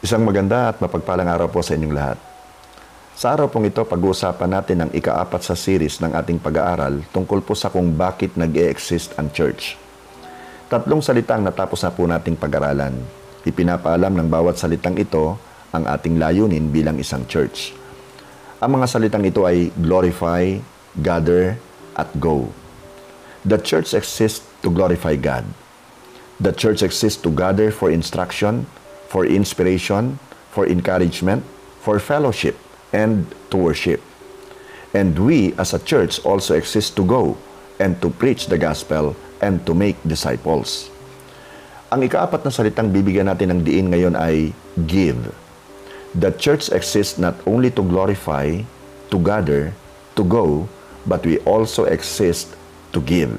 Isang maganda at mapagpalang araw po sa inyong lahat. Sa araw pong ito, pag-uusapan natin ang ika-4 sa series ng ating pag-aaral tungkol po sa kung bakit nag-e-exist ang church. 3 salitang natapos na po nating pag-aralan. Ipinapaalam ng bawat salitang ito ang ating layunin bilang isang church. Ang mga salitang ito ay glorify, gather, at go. The church exists to glorify God. The church exists to gather for instruction, for inspiration, for encouragement, for fellowship, and to worship. And we as a church also exist to go and to preach the gospel and to make disciples. Ang ika-4 na salitang bibigyan natin ng diin ngayon ay give. The church exists not only to glorify, to gather, to go, but we also exist to give.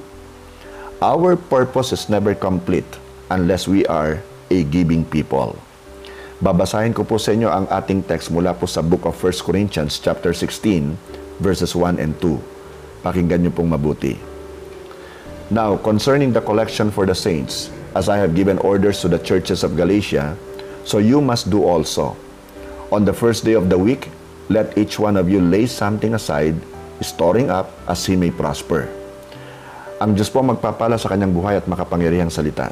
Our purpose is never complete unless we are a giving people. Babasahin ko po sa inyo ang ating text mula po sa book of 1 Corinthians chapter 16 verses 1 and 2. Pakinggan niyo pong mabuti. Now, concerning the collection for the saints, as I have given orders to the churches of Galatia, so you must do also. On the first day of the week, let each one of you lay something aside, storing up as he may prosper. Ang Diyos po magpapala sa kanyang buhay at makapangyarihang salita.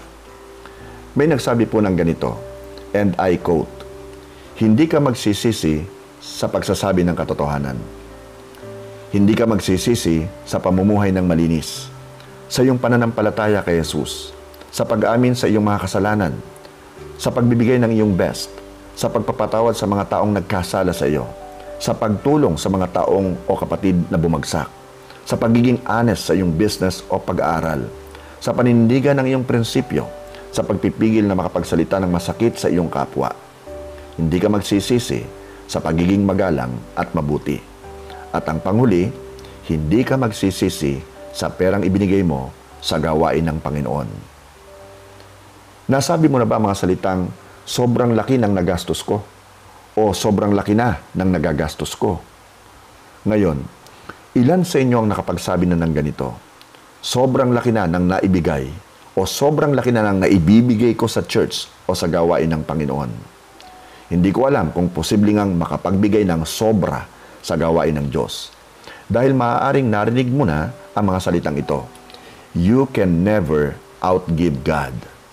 May nagsabi po ng ganito, and I quote, "Hindi ka magsisisi sa pagsasabi ng katotohanan. Hindi ka magsisisi sa pamumuhay ng malinis, sa iyong pananampalataya kay Jesus, sa pag-amin sa iyong mga kasalanan, sa pagbibigay ng iyong best, sa pagpapatawad sa mga taong nagkasala sa iyo, sa pagtulong sa mga taong o kapatid na bumagsak, sa pagiging honest sa iyong business o pag-aaral, sa panindigan ng iyong prinsipyo, sa pagpipigil na makapagsalita ng masakit sa iyong kapwa. Hindi ka magsisisi sa pagiging magalang at mabuti. At ang panghuli, hindi ka magsisisi sa perang ibinigay mo sa gawain ng Panginoon." Nasabi mo na ba mga salitang, sobrang laki ng nagastos ko? O sobrang laki na ng nagagastos ko? Ngayon, ilan sa inyo ang nakapagsabi na ng ganito? Sobrang laki na ng naibigay o sobrang laki na ng naibibigay ko sa church o sa gawain ng Panginoon. Hindi ko alam kung posible ngang makapagbigay ng sobra sa gawain ng Diyos. Dahil maaaring narinig mo na ang mga salitang ito. You can never outgive God.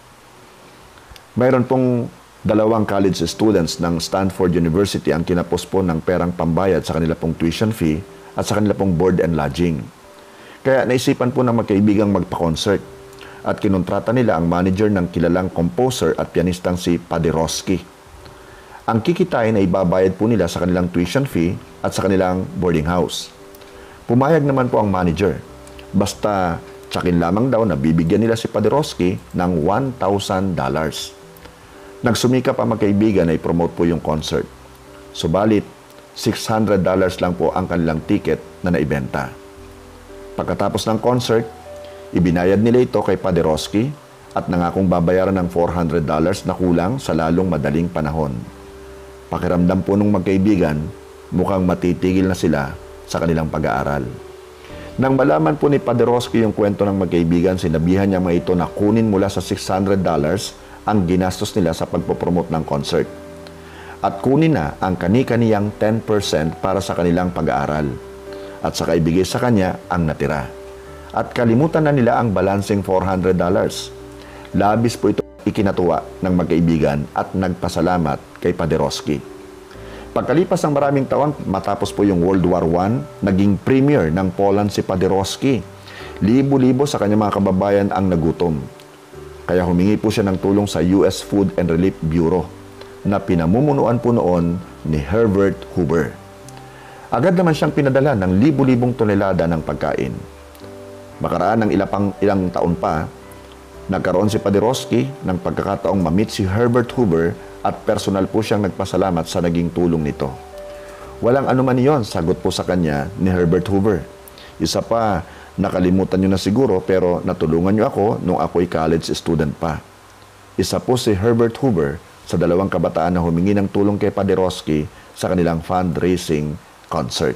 Mayroon pong 2 college students ng Stanford University ang kinapos po ng perang pambayad sa kanila pong tuition fee at sa kanila pong board and lodging. Kaya naisipan po ng magkaibigang magpa-concert at kinontrata nila ang manager ng kilalang composer at pianistang si Paderewski. Ang kikitain ay ibabayad po nila sa kanilang tuition fee at sa kanilang boarding house. Pumayag naman po ang manager. Basta tsakin lamang daw na bibigyan nila si Paderewski ng $1,000. Nagsumikap ang magkaibigan na i-promote po yung concert. Subalit, $600 lang po ang kanilang ticket na naibenta. Pagkatapos ng concert, ibinayad nila ito kay Paderewski at nangakong babayaran ng $400 na kulang sa lalong madaling panahon. Pakiramdam po nung magkaibigan, mukhang matitigil na sila sa kanilang pag-aaral. Nang malaman po ni Paderewski yung kwento ng magkaibigan, sinabihan niya mga ito na kunin mula sa $600 ang ginastos nila sa pagpopromote ng concert. At kunin na ang kani-kaniyang 10% para sa kanilang pag-aaral. At saka ibigay sa kanya ang natira. At kalimutan na nila ang balancing $400. Labis po ito ikinatuwa ng magkaibigan at nagpasalamat kay Paderewski. Pagkalipas ng maraming taon, matapos po yung World War I, naging premier ng Poland si Paderewski. Libo-libo sa kanyang mga kababayan ang nagutom. Kaya humingi po siya ng tulong sa US Food and Relief Bureau na pinamumunuan po noon ni Herbert Hoover. Agad naman siyang pinadala ng libo-libong tonelada ng pagkain. Makaraan ng ilang taon pa, nagkaroon si Paderewski ng pagkakataong ma-meet si Herbert Hoover at personal po siyang nagpasalamat sa naging tulong nito. Walang anuman iyon, sagot po sa kanya ni Herbert Hoover. Isa pa, nakalimutan niyo na siguro pero natulungan niyo ako nung ako'y college student pa. Isa po si Herbert Hoover sa 2 kabataan na humingi ng tulong kay Paderewski sa kanilang fundraising concert.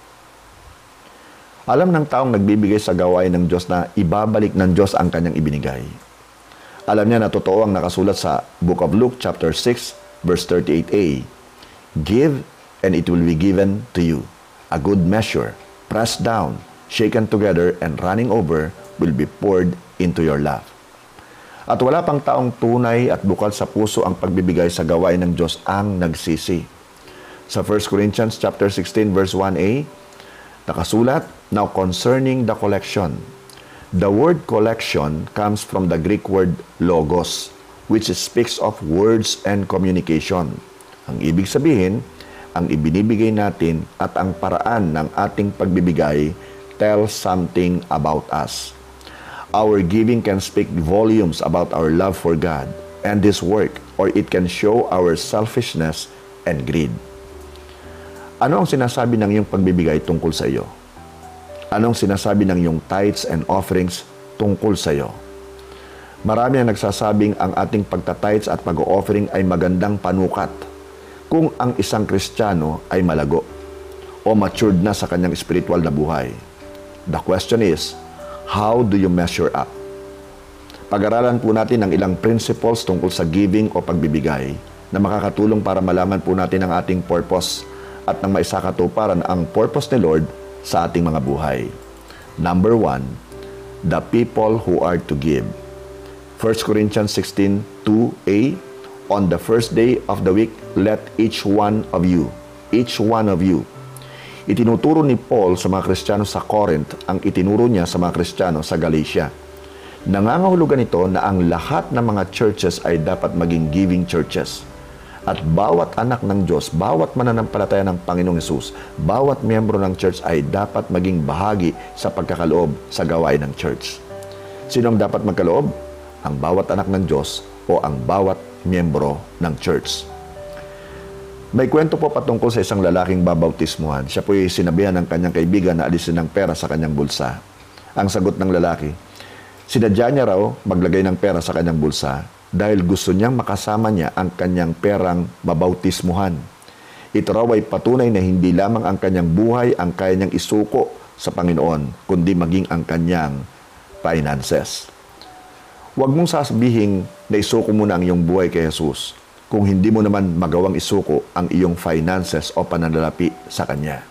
Alam ng taong nagbibigay sa gawain ng Diyos na ibabalik ng Diyos ang kanyang ibinigay. Alam niya na totoo ang nakasulat sa Book of Luke chapter 6 verse 38a, Give, and it will be given to you. A good measure, pressed down, shaken together, and running over, will be poured into your lap. At wala pang taong tunay at bukal sa puso ang pagbibigay sa gawain ng Diyos ang nagsisi. Sa 1 Corinthians chapter 16 verse 1a, nakasulat, Now concerning the collection. The word collection comes from the Greek word logos, which speaks of words and communication. Ang ibig sabihin, ang ibinibigay natin at ang paraan ng ating pagbibigay tells something about us. Our giving can speak volumes about our love for God and His work, or it can show our selfishness and greed. Ano ang sinasabi ng iyong pagbibigay tungkol sa iyo? Anong sinasabi ng iyong tithes and offerings tungkol sa iyo? Marami ang nagsasabing ang ating pagta-tithes at pag-offering ay magandang panukat kung ang isang Kristiyano ay malago o matured na sa kanyang spiritual na buhay. The question is, how do you measure up? Pag-aralan po natin ang ilang principles tungkol sa giving o pagbibigay na makakatulong para malaman po natin ang ating purpose at nang maisakatuparan ang purpose ni Lord sa ating mga buhay. Number 1, the people who are to give. 1 Corinthians 16:2a, On the first day of the week, let each one of you. Itinuturo ni Paul sa mga Kristiyano sa Corinth ang itinuro niya sa mga Kristiyano sa Galatia. Nangangahulugan ito na ang lahat ng mga churches ay dapat maging giving churches. At bawat anak ng Diyos, bawat mananampalataya ng Panginoong Hesus, bawat miyembro ng church ay dapat maging bahagi sa pagkakaloob sa gawain ng church. Sino ang dapat magkaloob? Ang bawat anak ng Diyos o ang bawat miyembro ng church. May kwento po patungkol sa isang lalaking babautismuhan. Siya po ay sinabihan ng kanyang kaibigan na alisin ng pera sa kanyang bulsa. Ang sagot ng lalaki, sinadya niya raw maglagay ng pera sa kanyang bulsa dahil gusto niyang makasama niya ang kanyang perang babautismuhan. Ito raw ay patunay na hindi lamang ang kanyang buhay ang kaya niyang isuko sa Panginoon, kundi maging ang kanyang finances. Huwag mong sasabihin na isuko mo na ang iyong buhay kay Jesus kung hindi mo naman magawang isuko ang iyong finances o pananalapi sa Kanya.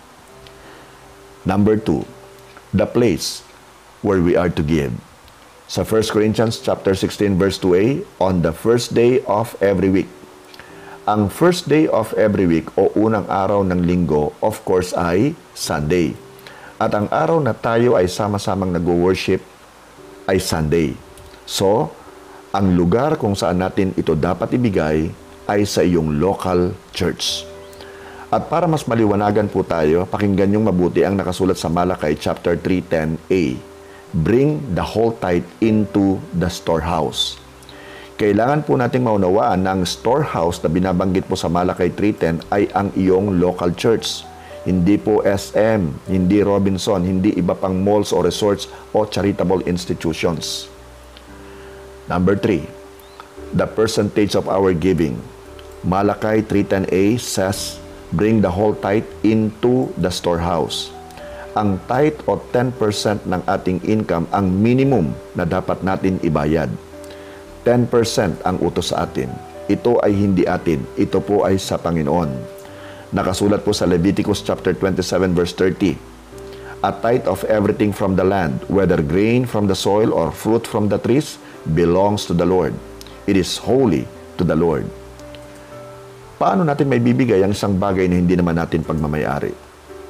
Number 2, the place where we are to give. Sa 1 Corinthians chapter 16 verse 2a, on the first day of every week. Ang first day of every week o unang araw ng linggo, of course, ay Sunday. At ang araw na tayo ay sama-samang nag-worship ay Sunday. So, ang lugar kung saan natin ito dapat ibigay ay sa iyong local church. At para mas maliwanagan po tayo, pakinggan niyong mabuti ang nakasulat sa Malakay chapter 3:10a. Bring the whole tithe into the storehouse. Kailangan po nating maunawaan na ang storehouse na binabanggit po sa Malakay 3:10 ay ang iyong local church. Hindi po SM, hindi Robinson, hindi iba pang malls o resorts o charitable institutions. Number 3, the percentage of our giving. Malakay 3:10a says, bring the whole tithe into the storehouse. Ang tithe o 10% ng ating income ang minimum na dapat natin ibayad. 10% ang utos sa atin. Ito ay hindi atin. Ito po ay sa Panginoon. Nakasulat po sa Leviticus chapter 27 verse 30. A tithe of everything from the land, whether grain from the soil or fruit from the trees, belongs to the Lord. It is holy to the Lord. Paano natin may bibigay ang isang bagay na hindi naman natin pagmamayari?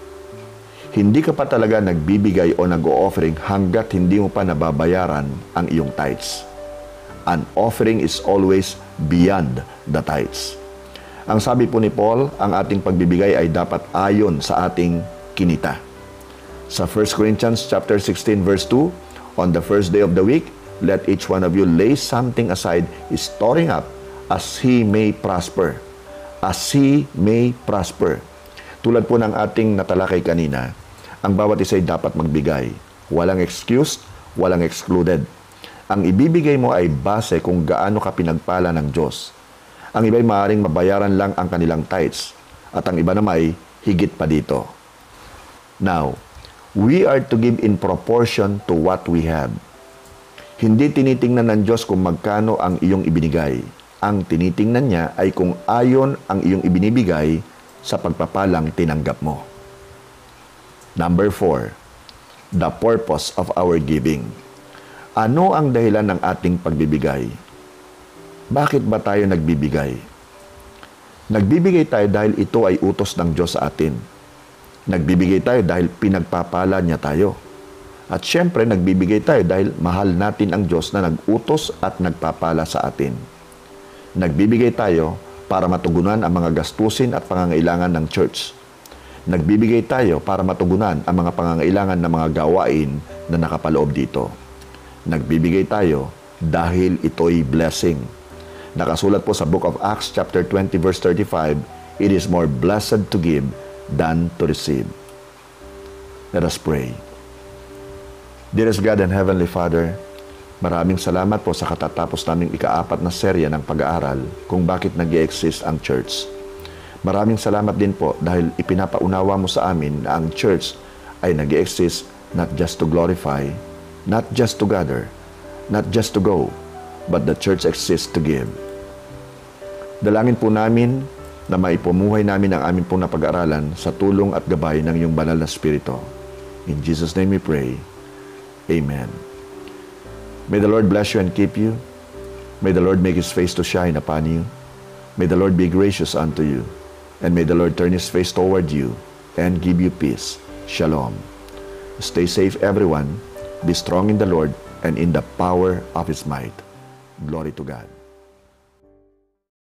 Hindi ka pa talaga nagbibigay o nag-o-offering hanggat hindi mo pa nababayaran ang iyong tithes. An offering is always beyond the tithes. Ang sabi po ni Paul, ang ating pagbibigay ay dapat ayon sa ating kinita. Sa 1 Corinthians chapter 16 verse 2, on the first day of the week, let each one of you lay something aside, storing up as he may prosper. As he may prosper. Tulad po ng ating natalakay kanina, ang bawat isa ay dapat magbigay. Walang excuse, walang excluded. Ang ibibigay mo ay base kung gaano ka pinagpala ng Diyos. Ang iba ay maaaring mabayaran lang ang kanilang tithes, at ang iba naman ay higit pa dito. Now, we are to give in proportion to what we have. Hindi tinitingnan ng Diyos kung magkano ang iyong ibinigay. Ang tinitingnan niya ay kung ayon ang iyong ibinibigay sa pagpapalang tinanggap mo. Number 4, the purpose of our giving. Ano ang dahilan ng ating pagbibigay? Bakit ba tayo nagbibigay? Nagbibigay tayo dahil ito ay utos ng Diyos sa atin. Nagbibigay tayo dahil pinagpapala niya tayo. At syempre, nagbibigay tayo dahil mahal natin ang Diyos na nag-utos at nagpapala sa atin. Nagbibigay tayo para matugunan ang mga gastusin at pangangailangan ng church. Nagbibigay tayo para matugunan ang mga pangangailangan ng mga gawain na nakapaloob dito. Nagbibigay tayo dahil ito'y blessing. Nakasulat po sa Book of Acts chapter 20 verse 35, "It is more blessed to give than to receive." Let us pray. Dearest God and Heavenly Father, maraming salamat po sa katatapos naming ika-4 na serya ng pag-aaral kung bakit nag-i-exist ang church. Maraming salamat din po dahil ipinapaunawa mo sa amin na ang church ay nag-i-exist not just to glorify, not just to gather, not just to go, but the church exists to give. Dalangin po namin na maipumuhay namin ang aming pong napag-aralan sa tulong at gabay ng iyong banal na Espiritu. In Jesus' name we pray. Amen. May the Lord bless you and keep you. May the Lord make His face to shine upon you. May the Lord be gracious unto you. And may the Lord turn His face toward you and give you peace. Shalom. Stay safe, everyone. Be strong in the Lord and in the power of His might. Glory to God.